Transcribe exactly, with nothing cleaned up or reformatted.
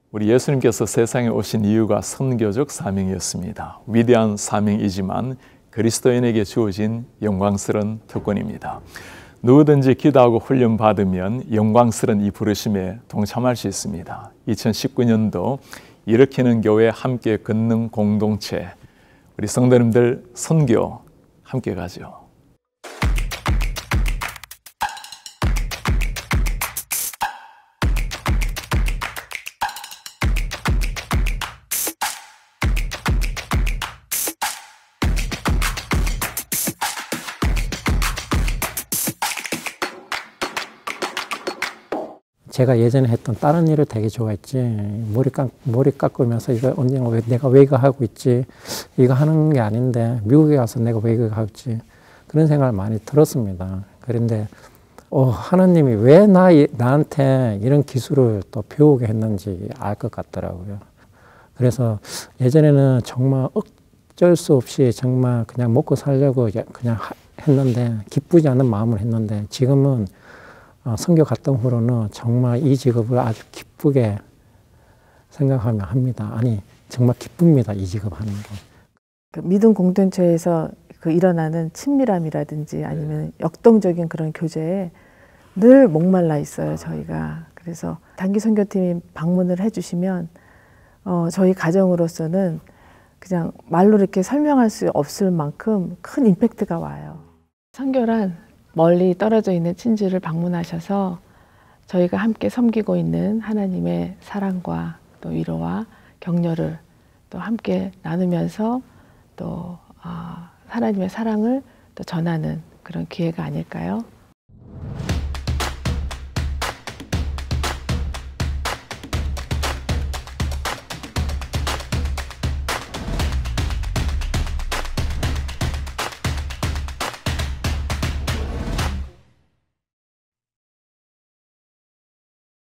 우리 예수님께서 세상에 오신 이유가 선교적 사명이었습니다. 위대한 사명이지만 그리스도인에게 주어진 영광스러운 특권입니다. 누구든지 기도하고 훈련받으면 영광스러운 이 부르심에 동참할 수 있습니다. 이천십구 년도 일으키는 교회 함께 걷는 공동체, 우리 성도님들 선교 함께 가죠. 제가 예전에 했던 다른 일을 되게 좋아했지, 머리 깎, 머리 깎으면서 이거 언제 왜 내가 왜 이거 하고 있지, 이거 하는 게 아닌데 미국에 가서 내가 왜 이거 하고 있지, 그런 생각을 많이 들었습니다. 그런데 어, 하나님이 왜 나, 나한테 이런 기술을 또 배우게 했는지 알 것 같더라고요. 그래서 예전에는 정말 어쩔 수 없이 정말 그냥 먹고 살려고 그냥 했는데, 기쁘지 않은 마음을 했는데, 지금은 선교 갔던 후로는 정말 이 직업을 아주 기쁘게 생각하며 합니다. 아니, 정말 기쁩니다, 이 직업 하는 거. 그 믿음 공동체에서 그 일어나는 친밀함이라든지 아니면 역동적인 그런 교제에 늘 목말라 있어요, 저희가. 그래서 단기 선교팀이 방문을 해주시면 어, 저희 가정으로서는 그냥 말로 이렇게 설명할 수 없을 만큼 큰 임팩트가 와요. 선교란 멀리 떨어져 있는 친지를 방문하셔서 저희가 함께 섬기고 있는 하나님의 사랑과 또 위로와 격려를 또 함께 나누면서 또 어, 하나님의 사랑을 또 전하는 그런 기회가 아닐까요?